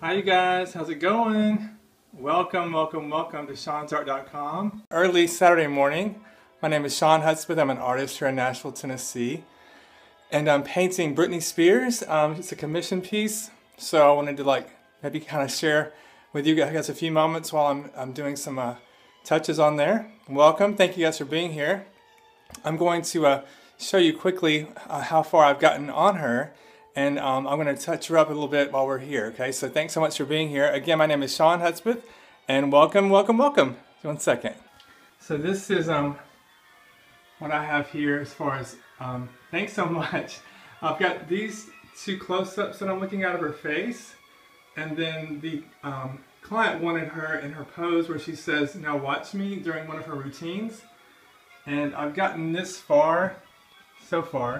Hi you guys, how's it going? Welcome to Sean'sArt.com. Early Saturday morning. My name is Sean Hudspeth. I'm an artist here in Nashville, Tennessee. And I'm painting Britney Spears. It's a commission piece. So I wanted to maybe kind of share with you guys a few moments while I'm doing some touches on there. Welcome, thank you guys for being here. I'm going to show you quickly how far I've gotten on her. And I'm going to touch her up a little bit while we're here, okay? So thanks so much for being here. Again, my name is Sean Hudspeth, and welcome. One second. So this is what I have here as far as, thanks so much. I've got these two close-ups that I'm looking out of her face, and then the client wanted her in her pose where she says, "Now watch me," during one of her routines. And I've gotten this far, so far.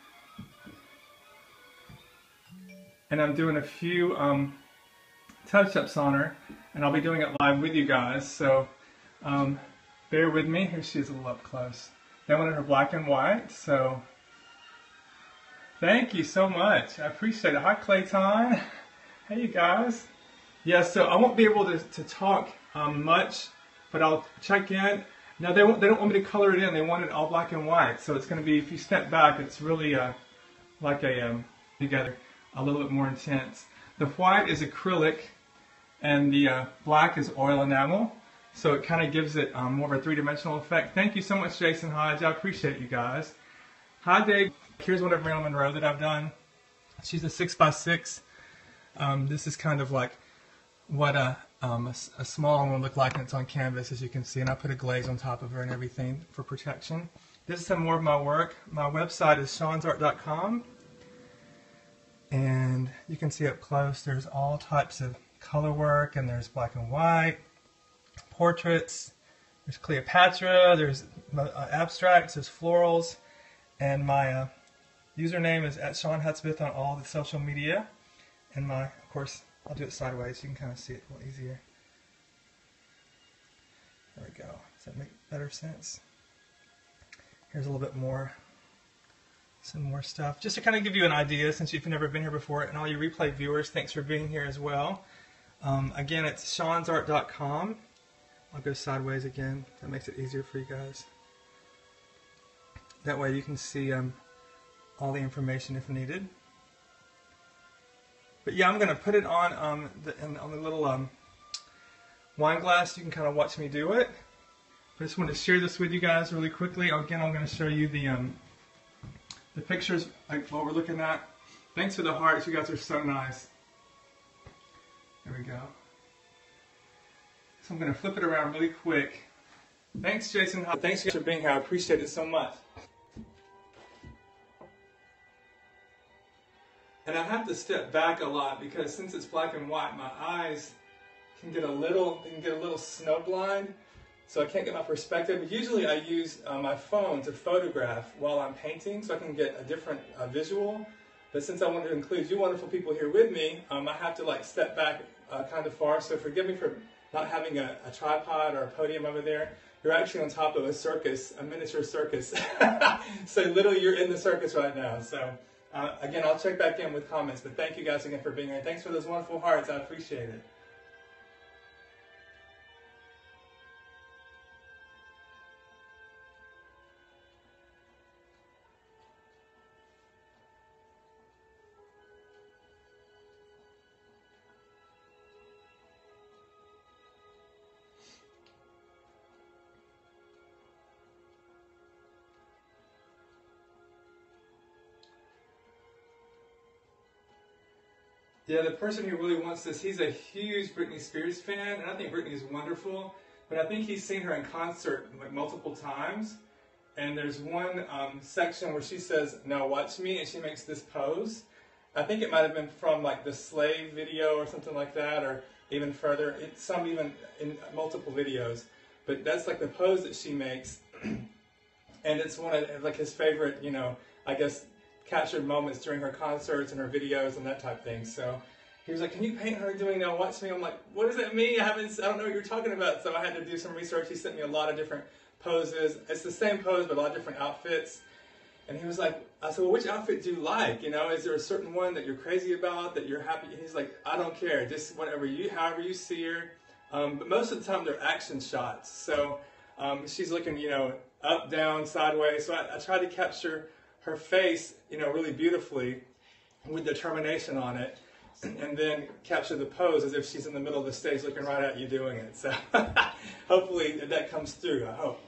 And I'm doing a few touch-ups on her, and I'll be doing it live with you guys, so bear with me. Here she is a little up close. That one in her black and white, so thank you so much. I appreciate it. Hi, Clayton. Hey, you guys. Yeah, so I won't be able to talk much, but I'll check in. Now, they don't want me to color it in. They want it all black and white, so it's going to be, if you step back, it's really like a together. A little bit more intense. The white is acrylic and the black is oil enamel, so it kind of gives it more of a three-dimensional effect. Thank you so much, Jason Hodge. I appreciate you guys. Hi, Dave. Here's one of Marilyn Monroe that I've done. She's a 6x6. This is kind of like what a small one would look like, and it's on canvas, as you can see, and I put a glaze on top of her and everything for protection. This is some more of my work. My website is Sean'sArt.com. And you can see up close there's all types of color work, and there's black and white, portraits, there's Cleopatra, there's abstracts, there's florals, and my username is @SeanHudspeth on all the social media. And of course, I'll do it sideways so you can kind of see it a little easier. There we go. Does that make better sense? Here's a little bit more. Some more stuff, just to kind of give you an idea, since you've never been here before, and all you replay viewers, thanks for being here as well. Again, it's Sean'sArt.com. I'll go sideways again. That makes it easier for you guys. That way you can see all the information if needed. But yeah, I'm going to put it on the little wine glass. You can kind of watch me do it. I just wanted to share this with you guys really quickly. Again, I'm going to show you the pictures, like what we're looking at. Thanks for the hearts, you guys are so nice. There we go. So I'm going to flip it around really quick. Thanks, Jason. Thanks for being here. I appreciate it so much. And I have to step back a lot because since it's black and white, my eyes can get a little snow blind. So I can't get my perspective. Usually I use my phone to photograph while I'm painting so I can get a different visual. But since I wanted to include you wonderful people here with me, I have to step back kind of far. So forgive me for not having a tripod or a podium over there. You're actually on top of a circus, a miniature circus. So literally you're in the circus right now. So again, I'll check back in with comments. But thank you guys again for being here. Thanks for those wonderful hearts. I appreciate it. Yeah, the person who really wants this, he's a huge Britney Spears fan, and I think Britney is wonderful, but I think he's seen her in concert multiple times, and there's one section where she says, "Now watch me," and she makes this pose. I think it might have been from the Slave video or something like that, or even further. It's some even in multiple videos, but that's the pose that she makes, and it's one of his favorite, I guess, captured moments during her concerts and her videos and that type of thing. So he was like, "Can you paint her doing Now Watch Me?" I'm like, "What does that mean? I don't know what you're talking about." So I had to do some research. He sent me a lot of different poses. It's the same pose, but a lot of different outfits. And he was like, I said, well, which outfit do you like? You know, is there a certain one that you're crazy about, that you're happy? And he's like, I don't care, just whatever however you see her. But most of the time they're action shots. So she's looking, you know, up, down, sideways. So I tried to capture her face, you know, really beautifully with determination on it. And then capture the pose as if she's in the middle of the stage looking right at you doing it. So hopefully that comes through, I hope.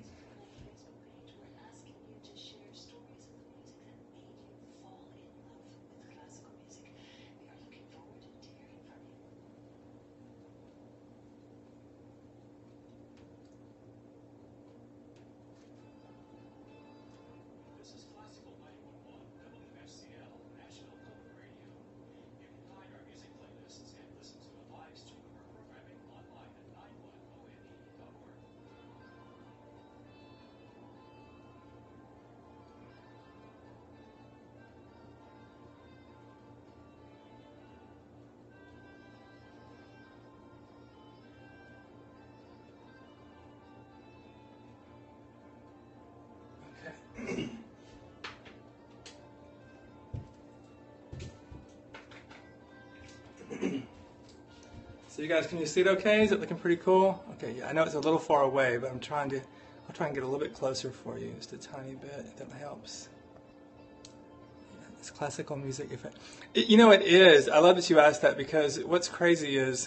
So you guys, can you see it okay? Is it looking pretty cool? Okay, yeah, I know it's a little far away, but I'll try and get a little bit closer for you, just a tiny bit, if that helps. Yeah, it's classical music. You know, it is. I love that you asked that, because what's crazy is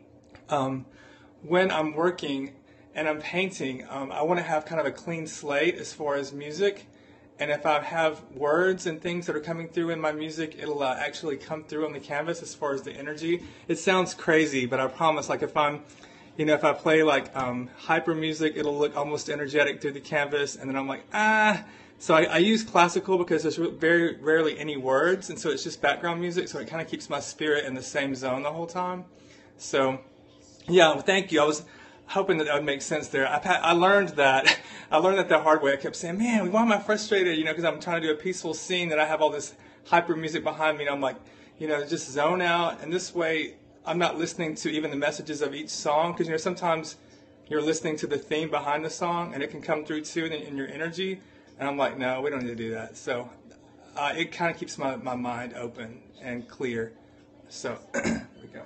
when I'm working and I'm painting, I want to have kind of a clean slate as far as music. And if I have words and things that are coming through in my music, it'll actually come through on the canvas as far as the energy. It sounds crazy, but I promise, like if I play like hyper music, it'll look almost energetic through the canvas. And then I'm like, So I use classical because there's very rarely any words. And so it's just background music. So it kind of keeps my spirit in the same zone the whole time. So yeah, well, thank you. I was hoping that would make sense there. I learned that. I learned that the hard way. I kept saying, man, why am I frustrated? You know, because I'm trying to do a peaceful scene that I have all this hyper music behind me. And I'm like, you know, just zone out. And this way, I'm not listening to even the messages of each song. Because, you know, sometimes you're listening to the theme behind the song, and it can come through too in your energy. And I'm like, no, we don't need to do that. So it kind of keeps my mind open and clear. So there we go.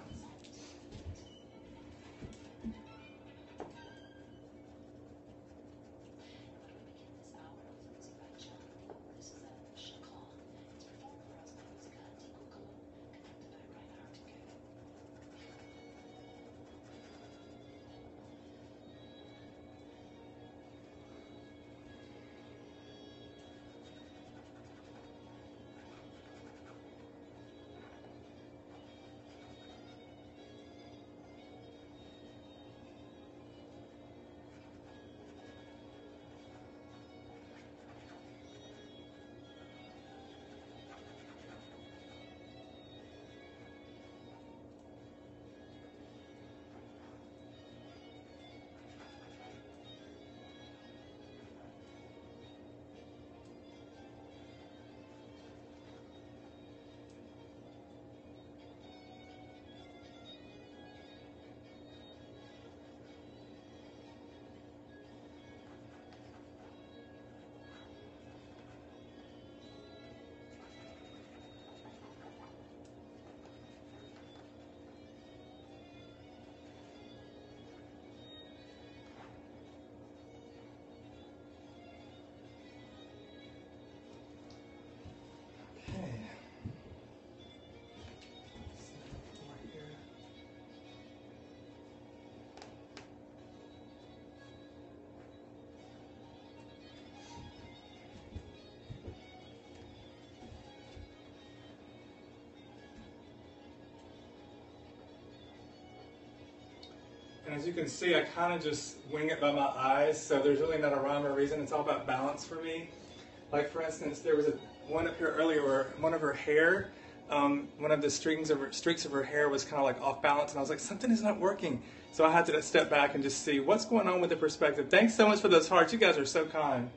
And as you can see, I kind of just wing it by my eyes, so there's really not a rhyme or reason. It's all about balance for me. Like for instance, there was one up here earlier where one of her hair, one of the streaks of her hair was kind of like off balance, and I was like, something is not working. So I had to step back and just see what's going on with the perspective. Thanks so much for those hearts. You guys are so kind.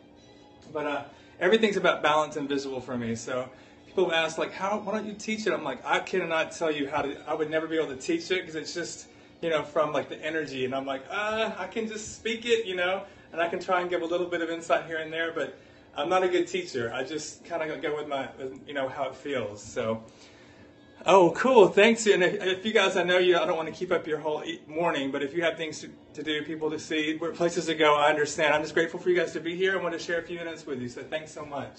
But everything's about balance and visual for me. So people ask, like, why don't you teach it? I'm like, I cannot tell you how to. I would never be able to teach it because it's just, you know, from like the energy. And I'm like, I can just speak it, you know, and I can try and give a little bit of insight here and there. But I'm not a good teacher. I just kind of go with how it feels. So, oh, cool. Thanks. And if you guys, I know I don't want to keep up your whole morning, but if you have things to do, people to see, places to go, I understand. I'm just grateful for you guys to be here. I want to share a few minutes with you. So thanks so much.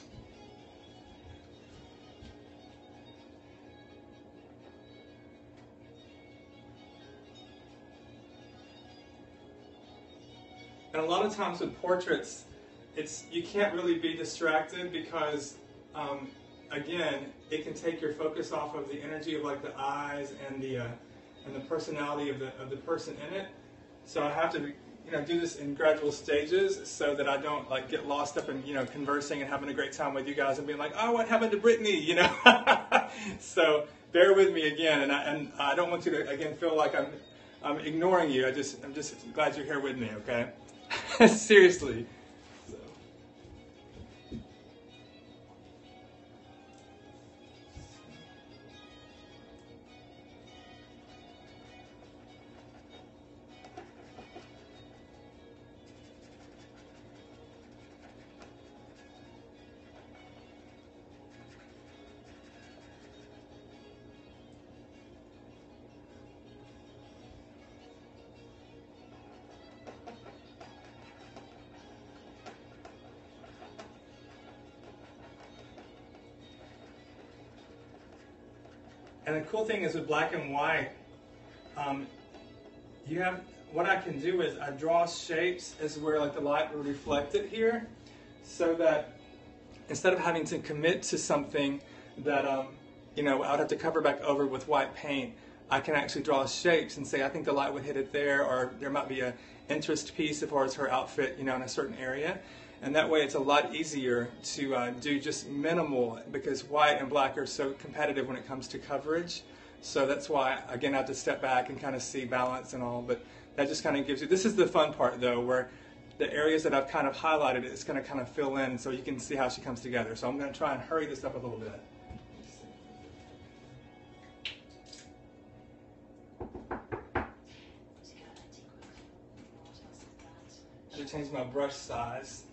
And a lot of times with portraits, you can't really be distracted because, again, it can take your focus off of the energy of like the eyes and the personality of the person in it. So I have to do this in gradual stages so that I don't like get lost up in conversing and having a great time with you guys and being like, oh, what happened to Brittany? So bear with me again, and I don't want you to again feel like I'm ignoring you. I'm just glad you're here with me. Okay. Seriously. So. And the cool thing is with black and white, what I can do is I draw shapes as where like the light will reflect it here, so that instead of having to commit to something that I would have to cover back over with white paint, I can actually draw shapes and say I think the light would hit it there, or there might be an interest piece as far as her outfit, in a certain area. And that way it's a lot easier to do just minimal, because white and black are so competitive when it comes to coverage. So that's why, again, I have to step back and kind of see balance and all. But that just kind of gives you, this is the fun part though, where the areas that I've kind of highlighted, it's going to kind of fill in so you can see how she comes together. So I'm going to try and hurry this up a little bit. I have to change my brush size.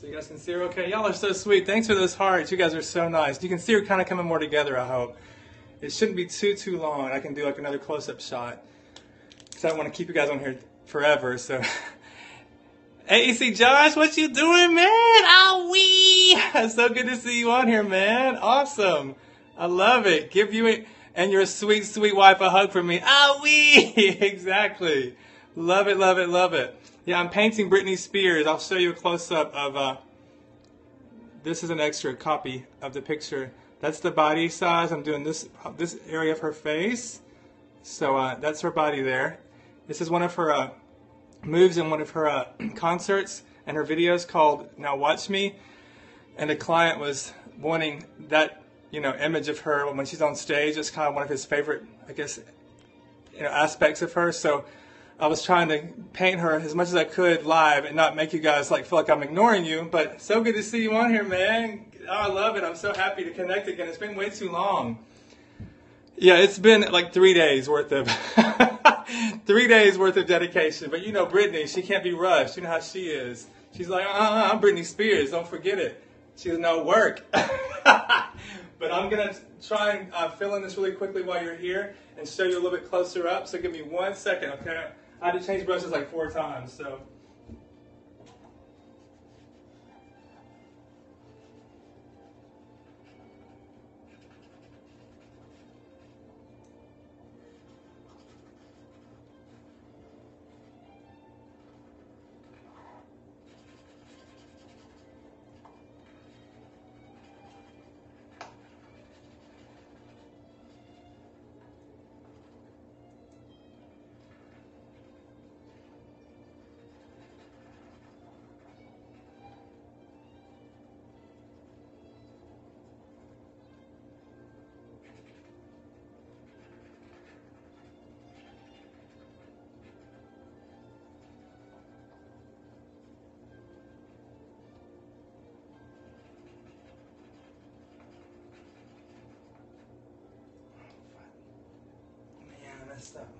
So you guys can see her okay? Y'all are so sweet. Thanks for those hearts. You guys are so nice. You can see her kind of coming more together, I hope. It shouldn't be too long. I can do like another close-up shot. Because I don't want to keep you guys on here forever, so... Hey, see Josh, what you doing, man? Oh, wee! It's so good to see you on here, man. Awesome. I love it. Give you and your sweet, sweet wife a hug from me. Oh, wee! Exactly. Love it, love it, love it. Yeah, I'm painting Britney Spears. I'll show you a close-up of, this is an extra copy of the picture. That's the body size. I'm doing this area of her face. So that's her body there. This is one of her moves in one of her concerts and her videos called Now Watch Me. And the client was wanting that, image of her when she's on stage. It's kind of one of his favorite, I guess, aspects of her. So I was trying to paint her as much as I could live and not make you guys feel like I'm ignoring you. But so good to see you on here, man. Oh, I love it. I'm so happy to connect again. It's been way too long. Yeah, it's been like 3 days worth of 3 days worth of dedication. But Britney, she can't be rushed. You know how she is. She's like, I'm Britney Spears. Don't forget it. She does no work. But I'm going to try and fill in this really quickly while you're here and show you a little bit closer up. So give me 1 second, okay? I had to change brushes like 4 times, so... Messed up.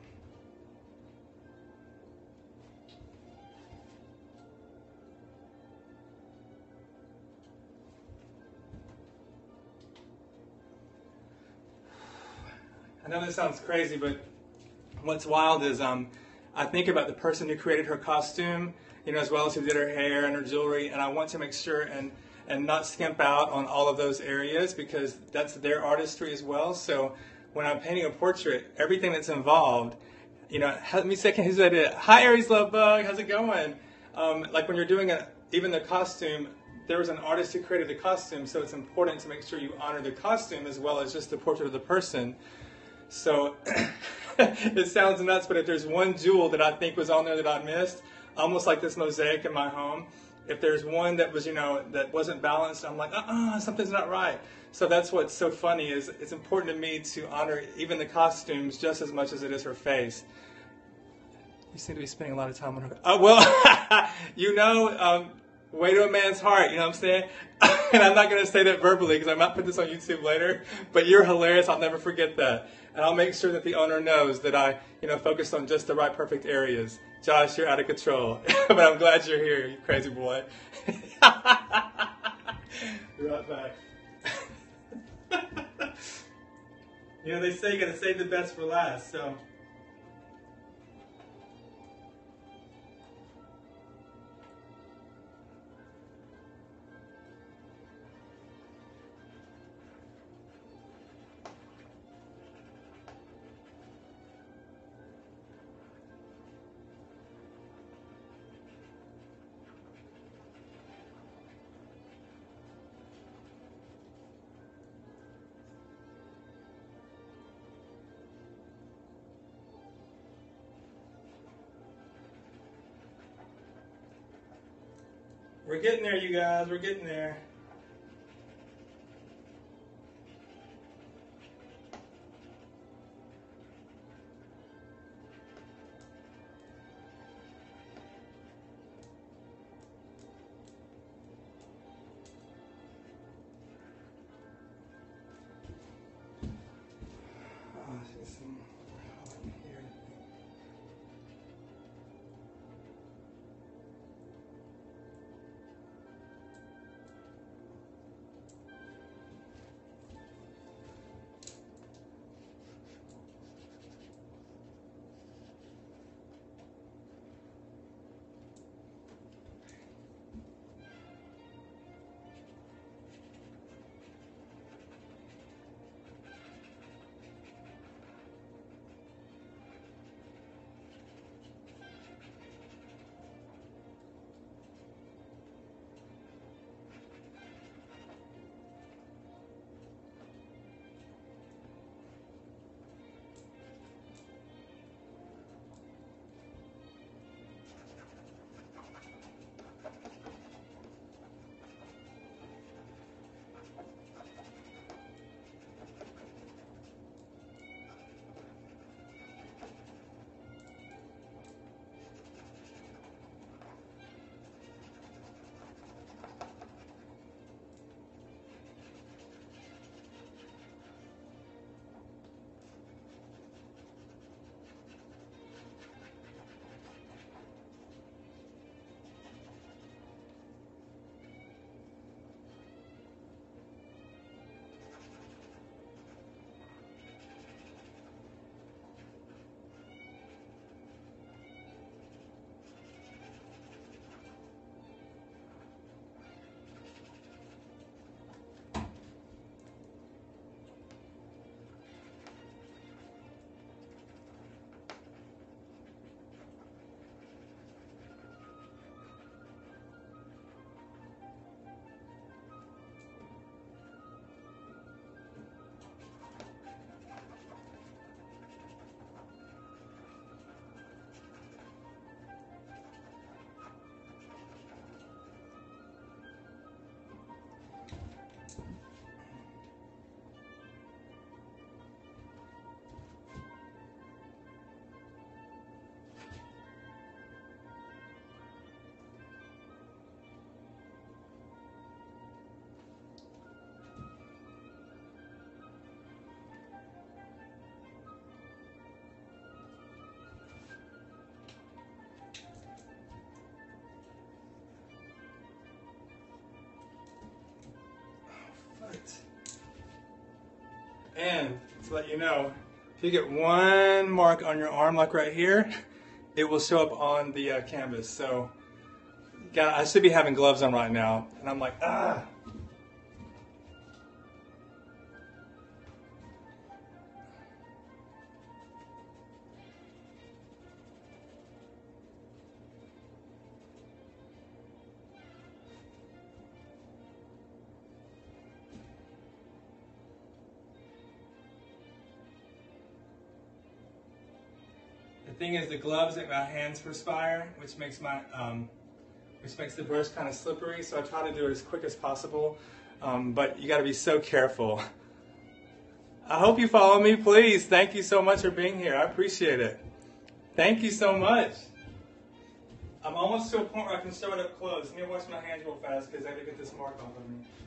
I know this sounds crazy, but what's wild is I think about the person who created her costume, as well as who did her hair and her jewelry, and I want to make sure and not skimp out on all of those areas because that's their artistry as well. So when I'm painting a portrait, everything that's involved, let me second his idea. Hi, Aries Love Bug, how's it going? Like when you're doing even the costume, there was an artist who created the costume, so it's important to make sure you honor the costume as well as just the portrait of the person. So it sounds nuts, but if there's one jewel that I think was on there that I missed, almost like this mosaic in my home, if there's one that was, that wasn't balanced, I'm like, something's not right. So that's what's so funny is it's important to me to honor even the costumes just as much as it is her face. You seem to be spending a lot of time on her. Oh, well, way to a man's heart, you know what I'm saying? And I'm not going to say that verbally because I might put this on YouTube later, but you're hilarious. I'll never forget that. And I'll make sure that the owner knows that I, focused on just the right perfect areas. Josh, you're out of control. But I'm glad you're here, you crazy boy. Be right back. They say you got to save the best for last, so... We're getting there, you guys. We're getting there. And to let you know, if you get one mark on your arm, like right here, it will show up on the canvas. So, God, I should be having gloves on right now, and I'm like, ah. The thing is, the gloves make my hands perspire, which makes the brush kind of slippery. So I try to do it as quick as possible, but you got to be so careful. I hope you follow me, please. Thank you so much for being here. I appreciate it. Thank you so much. I'm almost to a point where I can show it up close. Let me wash my hands real fast because I got to get this mark off of me.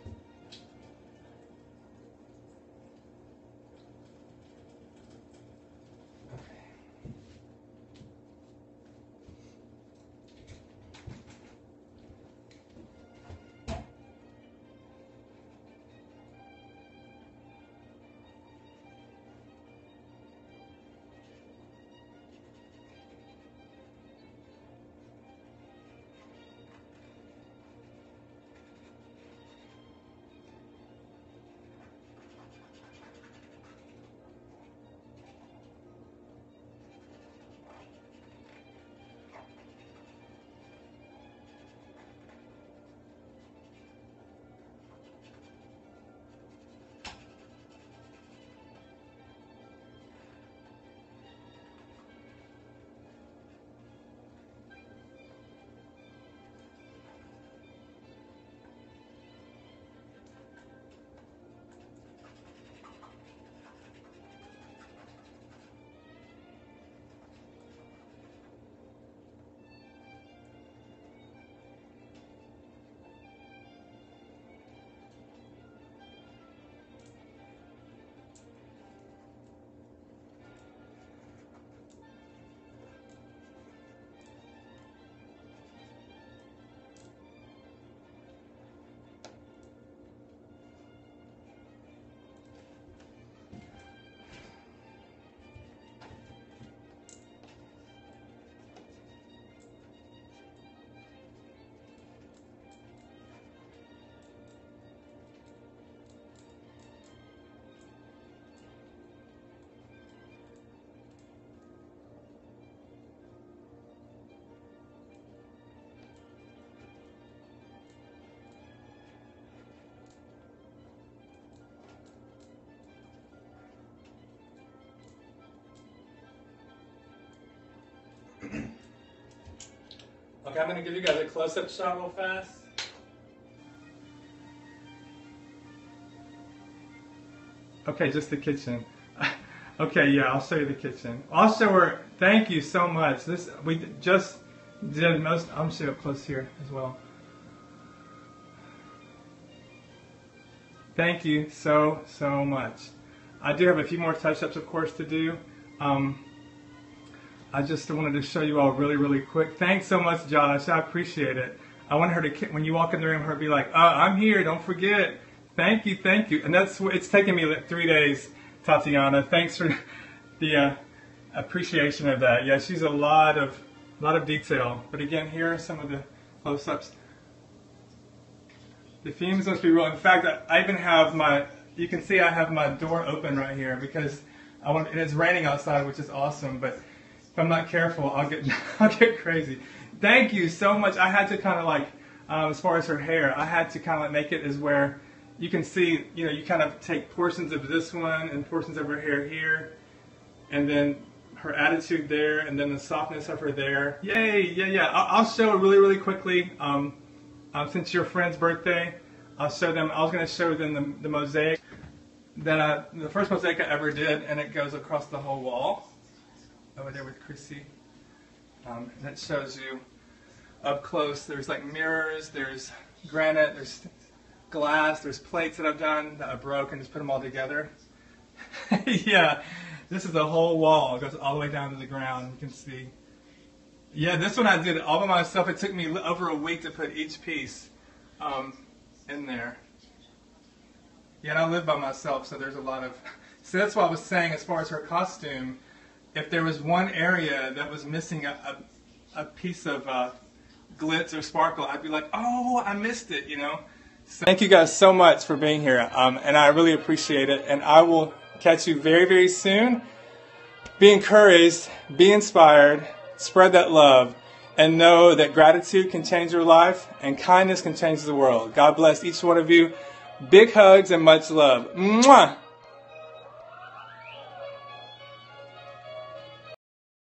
Okay, I'm going to give you guys a close-up shot real fast. Okay, just the kitchen. Okay, yeah, I'll show you the kitchen. I'll show her. Thank you so much. We just did most. I'm show up close here as well. Thank you so much. I do have a few more touch-ups, of course, to do. I just wanted to show you all really quick. Thanks so much, Josh. I appreciate it. I want her to, when you walk in the room, her to be like, I'm here, don't forget. Thank you. And it's taken me like 3 days, Tatiana. Thanks for the appreciation of that. Yeah, she's a lot of detail. But again, here are some of the close-ups. The fumes must be real. In fact, I even have you can see I have my door open right here because and it's raining outside, which is awesome, but if I'm not careful, I'll get crazy. Thank you so much. I had to kind of like, as far as her hair, I had to kind of make it as where you can see, you kind of take portions of this one and portions of her hair here, and then her attitude there, and then the softness of her there. Yay, yeah. I'll show it really quickly. Since your friend's birthday, I'll show them. I was going to show them the mosaic the first mosaic I ever did, and it goes across the whole wall over there with Chrissy. And it shows you up close. There's like mirrors, there's granite, there's glass, there's plates that I've done that I broke and just put them all together. Yeah, this is the whole wall. It goes all the way down to the ground. You can see. Yeah, this one I did all by myself. It took me over a week to put each piece in there. Yeah, and I live by myself, so there's a lot of... So that's what I was saying as far as her costume. If there was one area that was missing a piece of glitz or sparkle, I'd be like, oh, I missed it, you know? So thank you guys so much for being here, and I really appreciate it. And I will catch you very, very soon. Be encouraged, be inspired, spread that love, and know that gratitude can change your life and kindness can change the world. God bless each one of you. Big hugs and much love. Mwah!